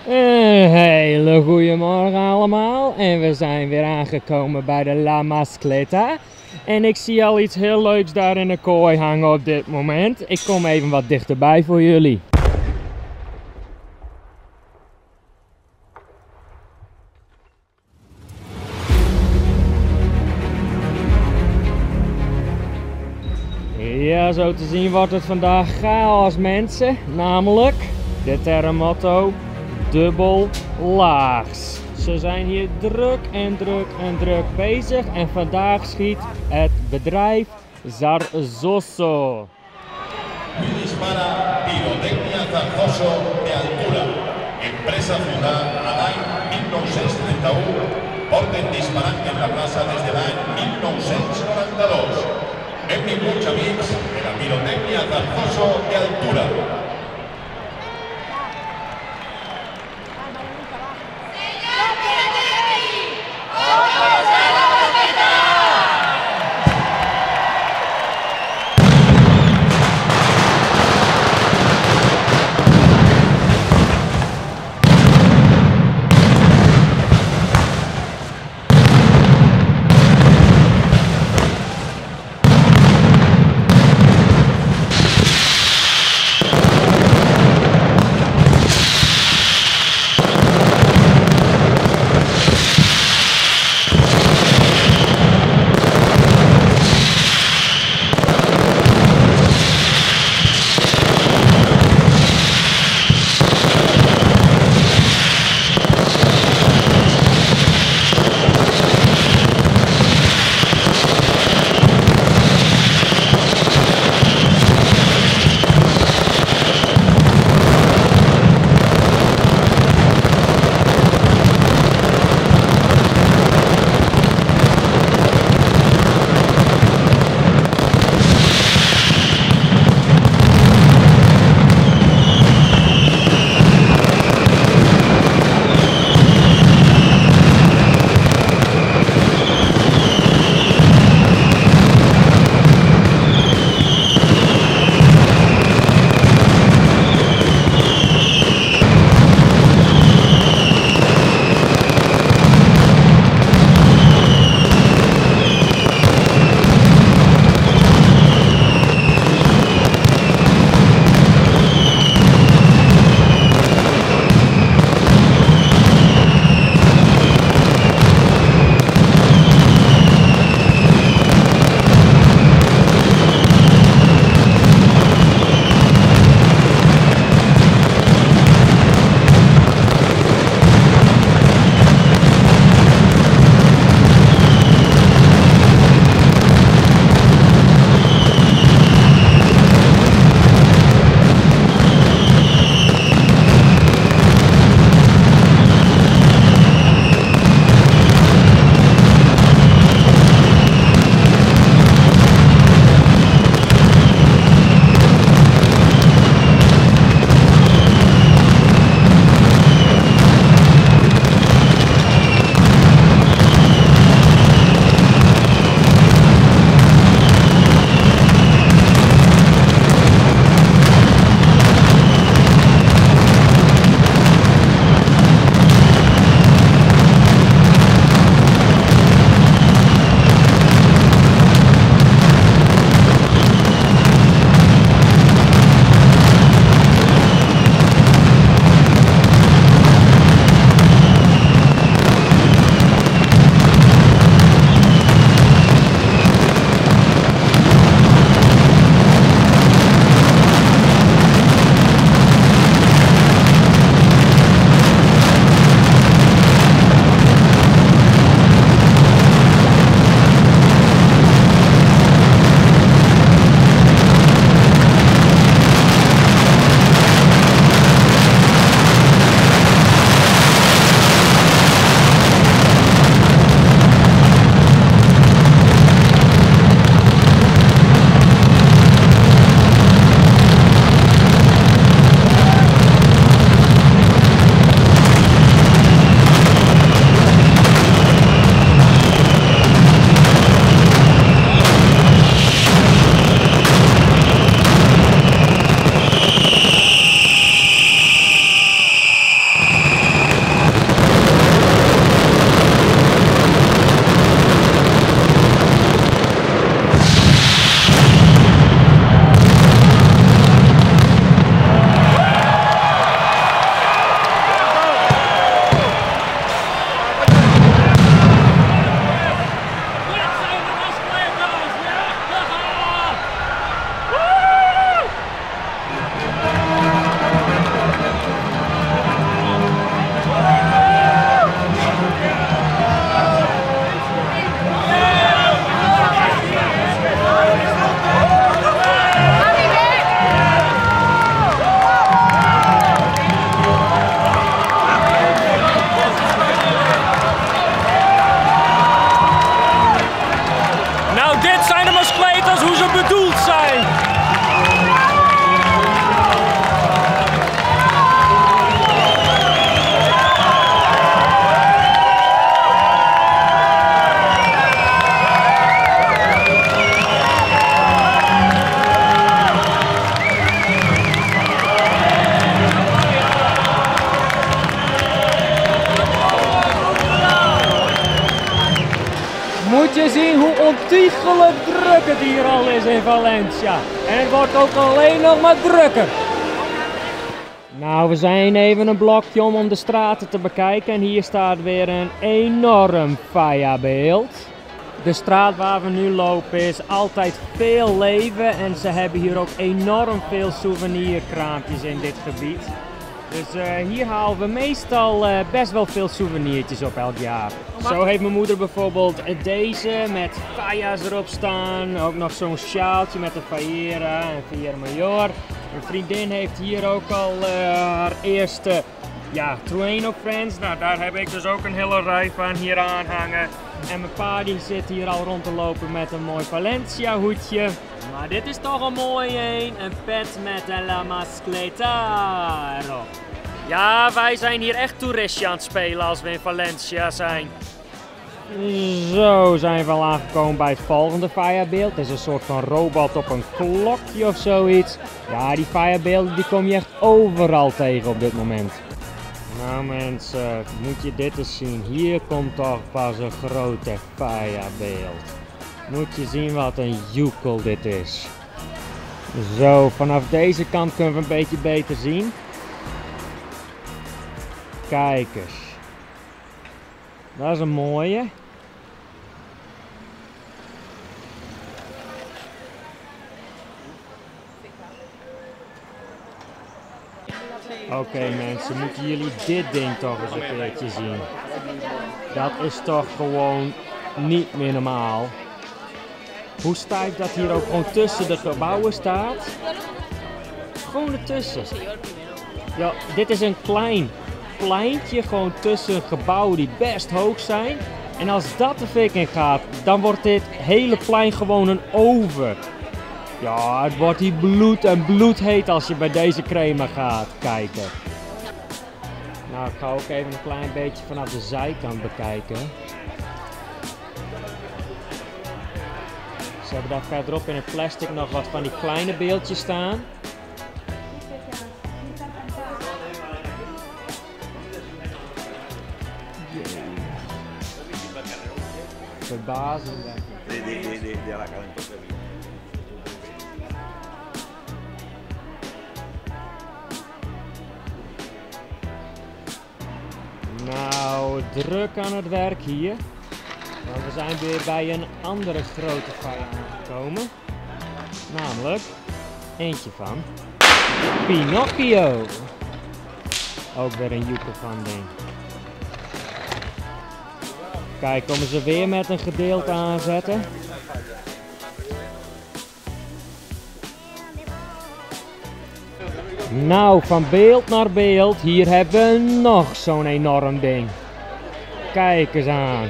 Een hele goede morgen allemaal en we zijn weer aangekomen bij de La Mascleta. En ik zie al iets heel leuks daar in de kooi hangen op dit moment. Ik kom even wat dichterbij voor jullie. Ja, zo te zien wordt het vandaag chaos mensen, namelijk de terremoto dubbel laags. Ze zijn hier druk bezig en vandaag schiet het bedrijf Zarzoso. Dispara pirotecnia Zarzoso de altura. Empresa Ciudad a l'any 1931. Porten disparant en la plaça des de l'any 1992. Benvinguts amics de la pirotecnia Zarzoso de altura. ontiegelijk druk het hier al is in Valencia. En het wordt ook alleen nog maar drukker. Nou, we zijn even een blokje om de straten te bekijken. En hier staat weer een enorm Falla-beeld. De straat waar we nu lopen is altijd veel leven. En ze hebben hier ook enorm veel souvenirkraampjes in dit gebied. Dus hier halen we meestal best wel veel souvenirtjes op elk jaar. Zo heeft mijn moeder bijvoorbeeld deze met Falla's erop staan. Ook nog zo'n sjaaltje met de Fallera en Fiera Mayor. Mijn vriendin heeft hier ook al haar eerste Trueno Friends. Nou, daar heb ik dus ook een hele rij van hier aan hangen. En mijn pa die zit hier al rond te lopen met een mooi Valencia hoedje. Maar dit is toch een mooie een pet met de La Mascleta erop. Ja, wij zijn hier echt toeristje aan het spelen als we in Valencia zijn. Zo zijn we al aangekomen bij het volgende Falla-beeld. Het is een soort van robot op een klokje of zoiets. Ja, die Falla-beelden die kom je echt overal tegen op dit moment. Nou mensen, moet je dit eens zien. Hier komt toch pas een grote Falla-beeld. Moet je zien wat een joekel dit is. Zo, vanaf deze kant kunnen we een beetje beter zien. Kijk eens. Dat is een mooie. Oké mensen, moeten jullie dit ding toch eens een keertje zien. Dat is toch gewoon niet meer normaal. Hoe stijf dat hier ook gewoon tussen de gebouwen staat. Gewoon ertussen. Ja, dit is een klein pleintje gewoon tussen gebouwen die best hoog zijn. En als dat de fik in gaat, dan wordt dit hele plein gewoon een oven. Ja, het wordt hier bloed en bloedheet als je bij deze crema gaat kijken. Nou, ik ga ook even een klein beetje vanaf de zijkant bekijken. Ze hebben daar verderop in het plastic nog wat van die kleine beeldjes staan. Verbazingwekkend. Nou, druk aan het werk hier. Want we zijn weer bij een andere grote Falla aangekomen. Namelijk eentje van Pinocchio. Ook weer een joekel van ding. Kijk, komen ze weer met een gedeelte aanzetten. Nou, van beeld naar beeld. Hier hebben we nog zo'n enorm ding. Kijk eens aan.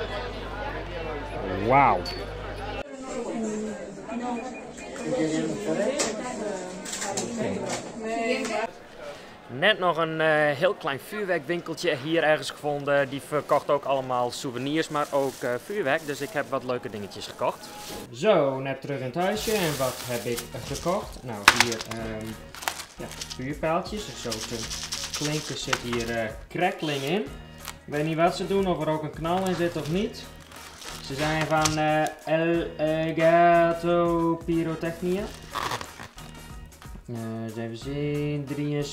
Wauw. Net nog een heel klein vuurwerkwinkeltje hier ergens gevonden. Die verkocht ook allemaal souvenirs, maar ook vuurwerk. Dus ik heb wat leuke dingetjes gekocht. Zo, net terug in het huisje. En wat heb ik gekocht? Nou, hier vuurpijltjes. Zo te klinken zit hier crackling in. Ik weet niet wat ze doen, of er ook een knal in zit of niet. Ze zijn van El Gato Pyrotechnia. Even zien,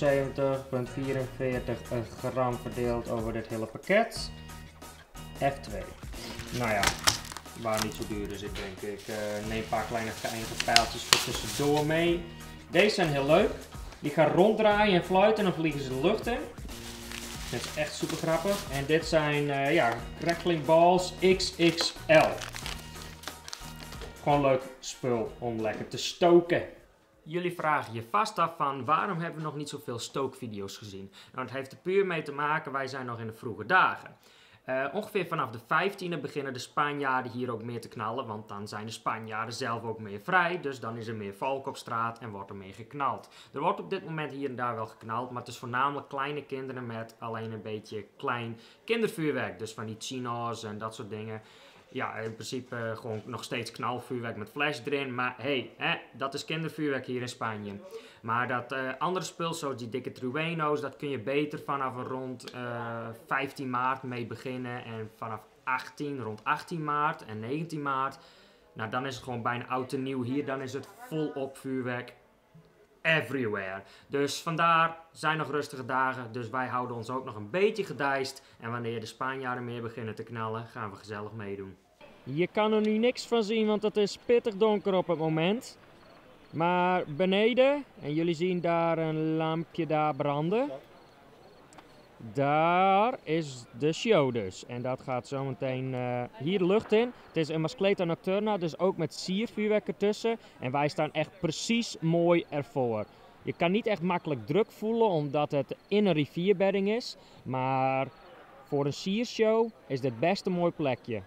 73,44 gram verdeeld over dit hele pakket. F2. Nou ja, waren niet zo duur, dus ik denk ik neem een paar kleine geëindigde pijltjes voor tussendoor mee. Deze zijn heel leuk. Die gaan ronddraaien en fluiten en dan vliegen ze de lucht in. Dat is echt super grappig. En dit zijn crackling balls XXL. Gewoon leuk spul om lekker te stoken. Jullie vragen je vast af van waarom hebben we nog niet zoveel stookvideo's gezien? Nou, het heeft er puur mee te maken, wij zijn nog in de vroege dagen. Ongeveer vanaf de 15e beginnen de Spanjaarden hier ook meer te knallen, want dan zijn de Spanjaarden zelf ook meer vrij. Dus dan is er meer volk op straat en wordt er meer geknald. Er wordt op dit moment hier en daar wel geknald, maar het is voornamelijk kleine kinderen met alleen een beetje klein kindervuurwerk. Dus van die chino's en dat soort dingen. Ja, in principe gewoon nog steeds knalvuurwerk met flash erin. Maar hey, dat is kindervuurwerk hier in Spanje. Maar dat andere spul, zoals die dikke Trueno's, dat kun je beter vanaf rond 15 maart mee beginnen. En vanaf rond 18 maart en 19 maart. Nou, dan is het gewoon bijna oud en nieuw hier. Dan is het volop vuurwerk everywhere. Dus vandaar zijn nog rustige dagen. Dus wij houden ons ook nog een beetje gedijst. En wanneer de Spanjaarden meer beginnen te knallen, gaan we gezellig meedoen. Je kan er nu niks van zien, want het is pittig donker op het moment. Maar beneden, en jullie zien daar een lampje daar branden. Daar is de show dus. En dat gaat zometeen hier de lucht in. Het is een Mascleta Nocturna, dus ook met siervuurwerk ertussen. En wij staan echt precies mooi ervoor. Je kan niet echt makkelijk druk voelen, omdat het in een rivierbedding is. Maar voor een siershow is dit best een mooi plekje.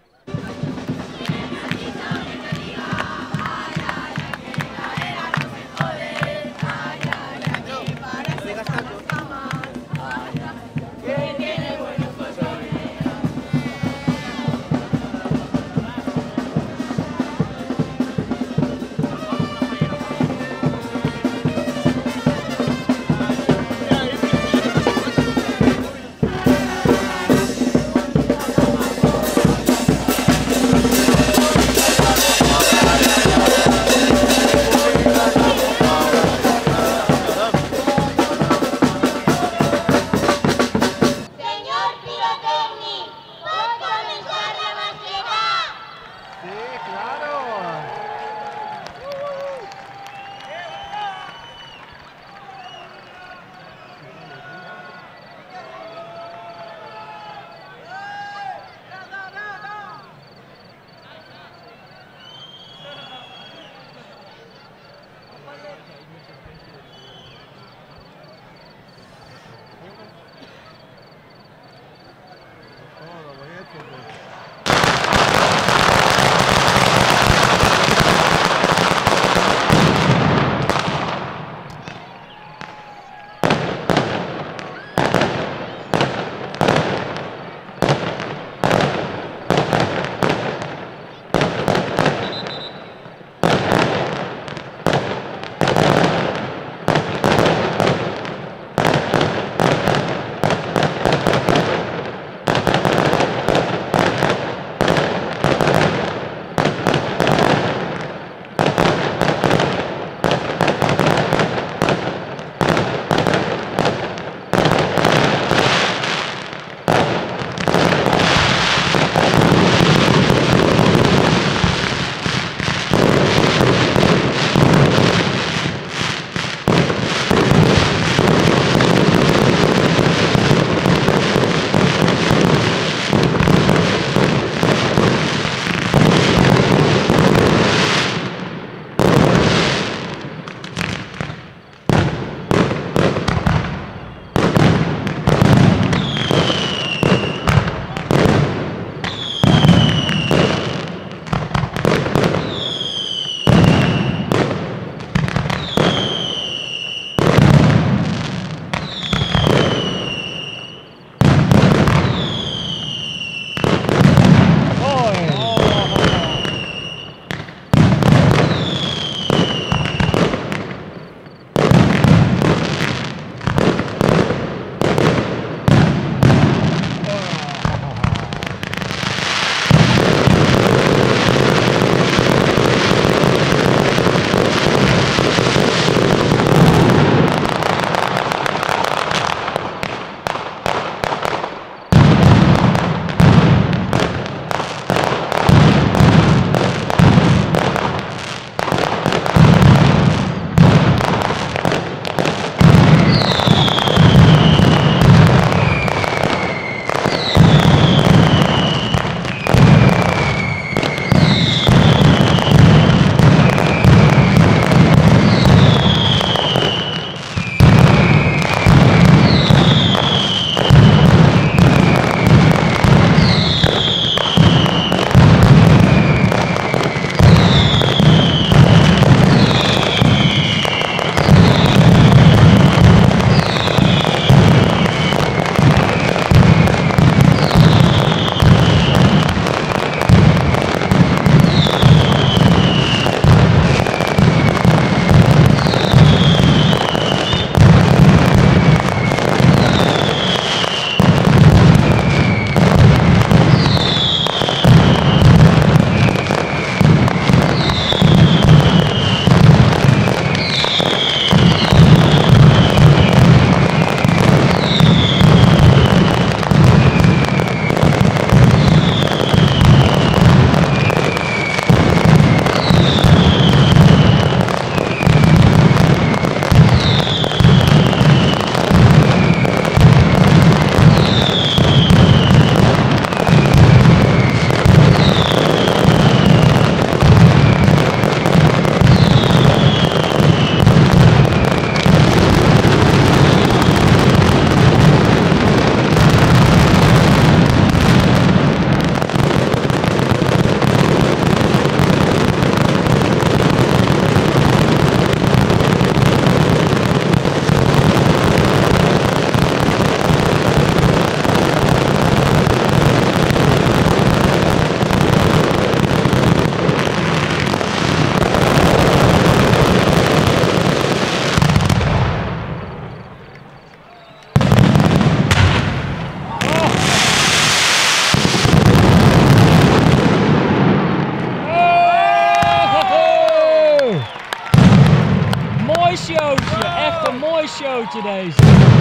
cadeautje deze.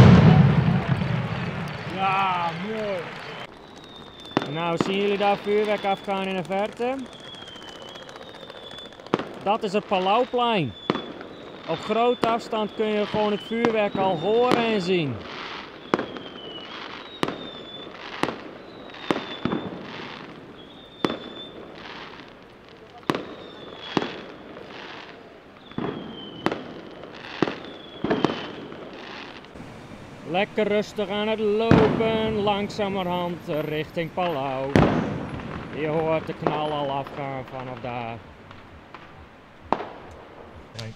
Ja, mooi. Nou, zien jullie daar vuurwerk afgaan in de verte? Dat is het Palauplein. Op grote afstand kun je gewoon het vuurwerk al horen en zien. Lekker rustig aan het lopen, langzamerhand richting Palau. Je hoort de knal al afgaan vanaf daar. Kijk.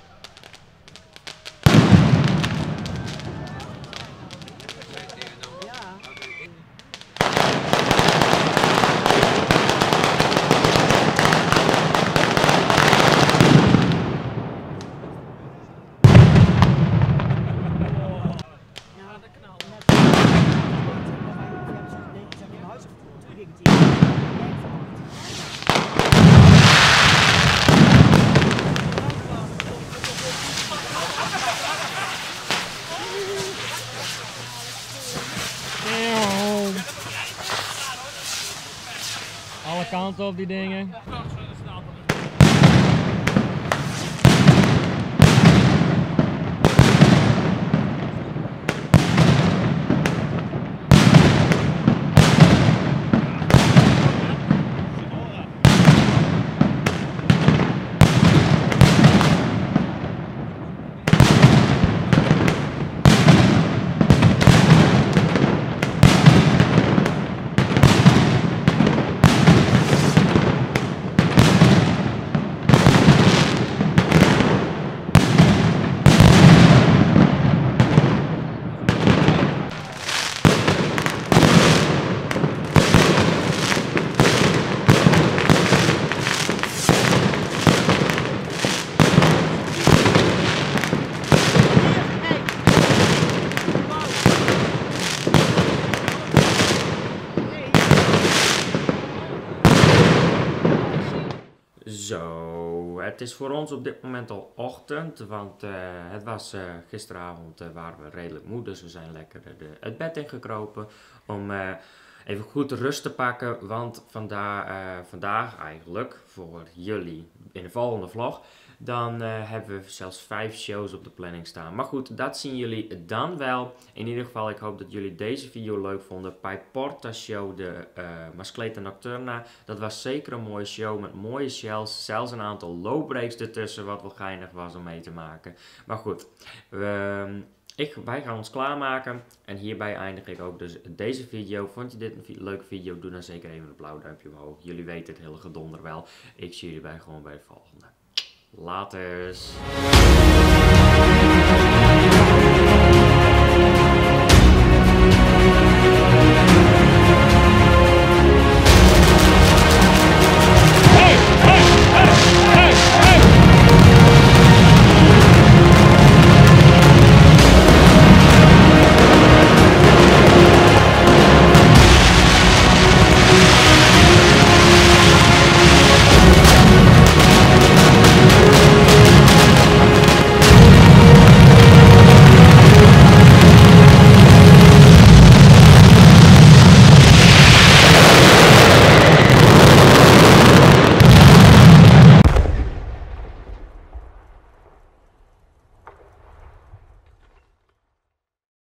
Alle kanten op die dingen. Zo, het is voor ons op dit moment al ochtend, want het was gisteravond waren we redelijk moe, dus we zijn lekker het bed ingekropen om even goed rust te pakken, want vandaag eigenlijk voor jullie in de volgende vlog, dan hebben we zelfs 5 shows op de planning staan. Maar goed, dat zien jullie dan wel. In ieder geval, ik hoop dat jullie deze video leuk vonden. Pai Porta Show, de Mascleta Nocturna. Dat was zeker een mooie show met mooie shells. Zelfs een aantal low breaks ertussen, wat wel geinig was om mee te maken. Maar goed, wij gaan ons klaarmaken. En hierbij eindig ik ook dus deze video. Vond je dit een leuke video? Doe dan zeker even een blauw duimpje omhoog. Jullie weten het hele gedonder wel. Ik zie jullie gewoon bij de volgende. Laters.